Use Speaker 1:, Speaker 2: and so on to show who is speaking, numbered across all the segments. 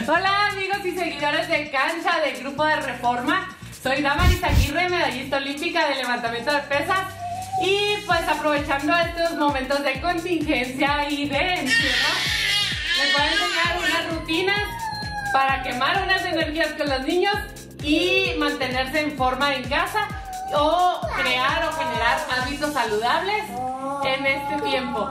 Speaker 1: Hola amigos y seguidores de Cancha del Grupo de Reforma. Soy Damaris Aguirre, medallista olímpica de levantamiento de pesas. Y pues aprovechando estos momentos de contingencia y de encierro, les voy a enseñar unas rutinas para quemar unas energías con los niños y mantenerse en forma en casa o crear o generar hábitos saludables en este tiempo.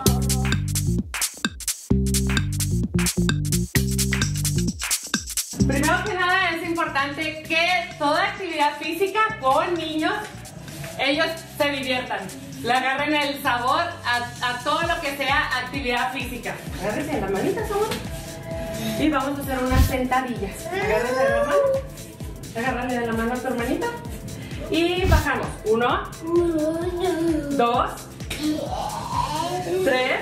Speaker 1: Primero que nada es importante que toda actividad física con niños, ellos se diviertan, le agarren el sabor a todo lo que sea actividad física. Agárrense la manita, amor. Y vamos a hacer unas sentadillas. Agárrenle de la mano. Agárrale de la mano a tu hermanita. Y bajamos. 1, 2, 3,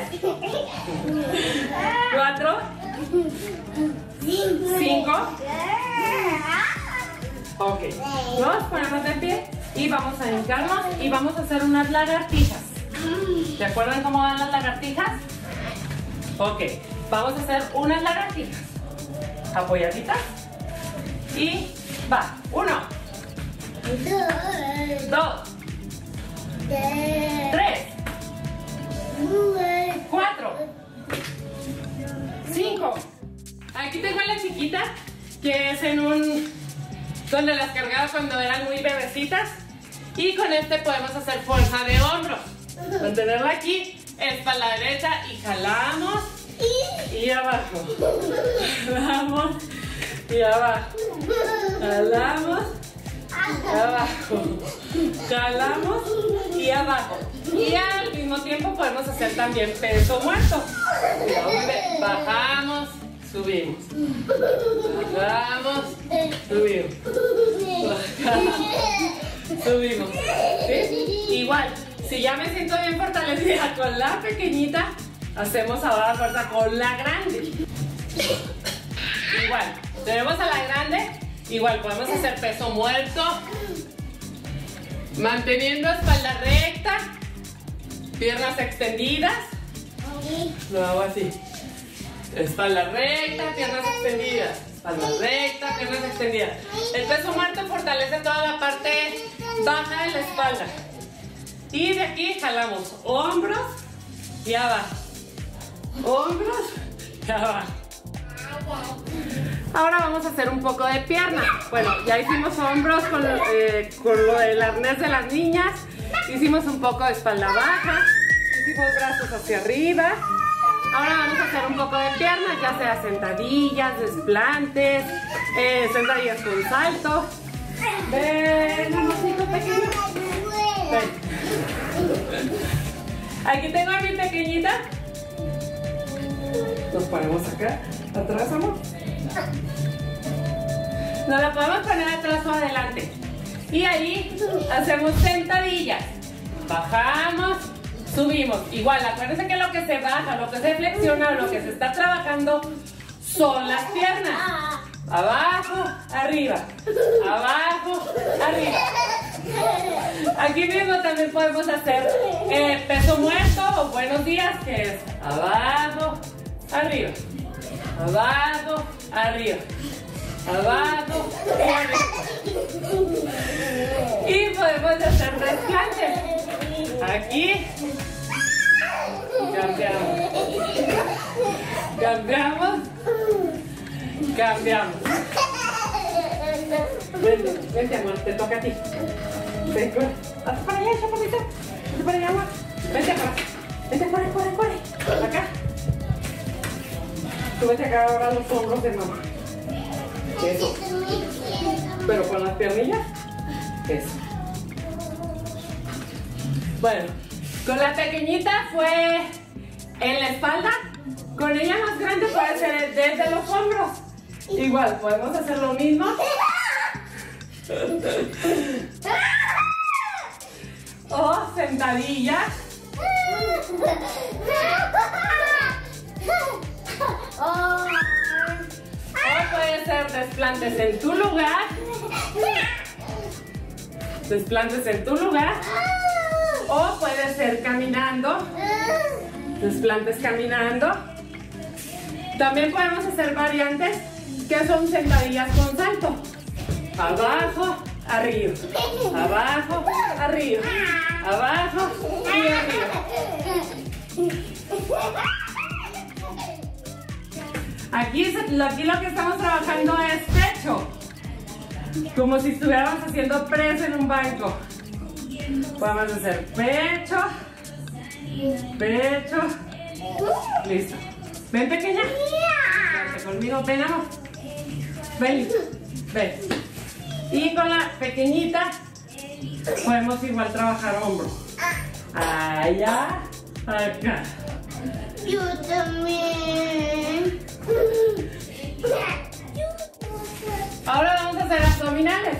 Speaker 1: 4, 5. Ok. Nos ponemos de pie y vamos a hincarnos y vamos a hacer unas lagartijas. ¿Se acuerdan cómo van las lagartijas? Ok. Vamos a hacer unas lagartijas. Apoyaditas. Y va. 1, 2, 3, 4, 5. Aquí tengo a la chiquita que es en un donde las cargaba cuando eran muy bebecitas. Y con este podemos hacer fuerza de hombros. Mantenerla aquí, espalda derecha y jalamos. Y abajo. Jalamos y abajo. Jalamos. Abajo. Jalamos y abajo. Y al mismo tiempo podemos hacer también peso muerto. Bajamos, subimos. Bajamos, subimos. Bajamos, subimos. ¿Sí? Igual, si ya me siento bien fortalecida con la pequeñita, hacemos ahora fuerza con la grande. Igual, tenemos a la grande. Igual podemos hacer peso muerto, manteniendo espalda recta, piernas extendidas. Lo hago así. Espalda recta, piernas extendidas. Espalda recta, piernas extendidas. El peso muerto fortalece toda la parte baja de la espalda. Y de aquí jalamos hombros y abajo. Hombros y abajo. Ahora vamos a hacer un poco de pierna. Bueno, ya hicimos hombros con lo del arnés de las niñas. Hicimos un poco de espalda baja. Hicimos brazos hacia arriba. Ahora vamos a hacer un poco de piernas, ya sea sentadillas, desplantes, sentadillas con salto. Ven, amorcito pequeño. Ven. Aquí tengo a mi pequeñita. Nos ponemos acá, atrás, amor. Nos la podemos poner atrás o adelante. Y ahí hacemos sentadillas. Bajamos, subimos. Igual, acuérdense que lo que se baja, lo que se flexiona, lo que se está trabajando son las piernas. Abajo, arriba. Abajo, arriba. Aquí mismo también podemos hacer peso muerto o buenos días, que es abajo, arriba. Abajo, arriba. Abajo y arriba. Y podemos hacer desplantes. Aquí. Cambiamos. Cambiamos. Cambiamos. Vente, vente, amor, te toca a ti. Ven, corre. Hazte para allá, chaparrita. Hazte para allá, amor. Vente acá. Vente, corre, corre, corre. Acá. Súbete acá ahora los hombros de mamá. Eso. Pero con las piernillas. Eso. Bueno, con la pequeñita fue en la espalda. Con ella más grande puede ser desde los hombros. Igual, podemos hacer lo mismo. O sentadillas. O puede ser desplantes en tu lugar. Desplantes en tu lugar. O puede ser caminando. Desplantes caminando. También podemos hacer variantes que son sentadillas con salto. Abajo, arriba. Abajo, arriba. Abajo y arriba. Aquí lo que estamos trabajando es pecho. Como si estuviéramos haciendo press en un banco. Vamos a hacer pecho. Pecho. Listo. Ven, pequeña. Vente conmigo, ven, amor. Ven, ven. Y con la pequeñita podemos igual trabajar hombro. Allá, acá.
Speaker 2: Yo también.
Speaker 1: Ahora vamos a hacer abdominales.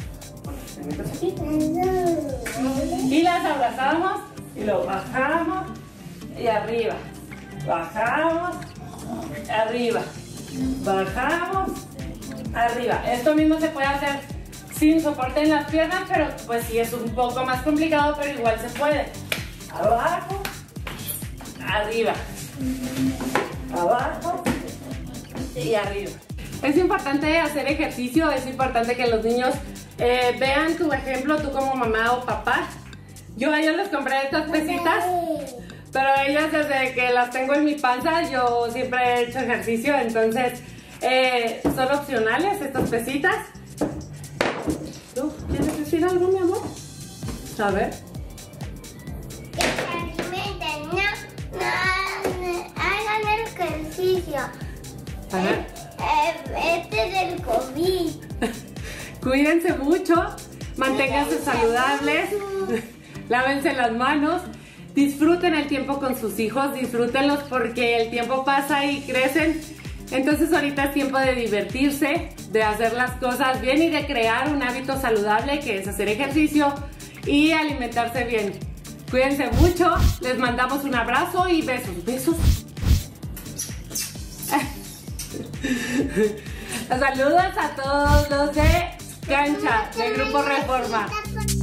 Speaker 1: Y las abrazamos y lo bajamos y arriba. Bajamos, arriba. Bajamos, arriba. Esto mismo se puede hacer sin soporte en las piernas, pero pues sí es un poco más complicado, pero igual se puede. Abajo, arriba. Abajo y arriba. Es importante hacer ejercicio, es importante que los niños vean tu ejemplo, tú como mamá o papá. Yo a ellos les compré estas pesitas, pero ellas desde que las tengo en mi panza, yo siempre he hecho ejercicio, entonces son opcionales estas pesitas. ¿Tú quieres decir algo, mi amor? A ver.
Speaker 2: Hagan ejercicio.
Speaker 1: A ver.
Speaker 2: Este es el COVID.
Speaker 1: Cuídense mucho, manténganse saludables, lávense las manos, disfruten el tiempo con sus hijos, disfrútenlos porque el tiempo pasa y crecen. Entonces ahorita es tiempo de divertirse, de hacer las cosas bien y de crear un hábito saludable que es hacer ejercicio y alimentarse bien. Cuídense mucho, les mandamos un abrazo y besos, besos. Saludos a todos los de Cancha, del Grupo Reforma.